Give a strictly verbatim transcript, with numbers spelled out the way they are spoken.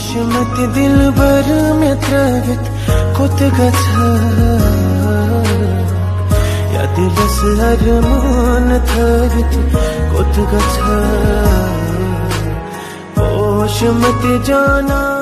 ओशमति दिल बर मेत्रवित कोत गथा या दिलस अरमान थवित कोत गथा ओशमति जाना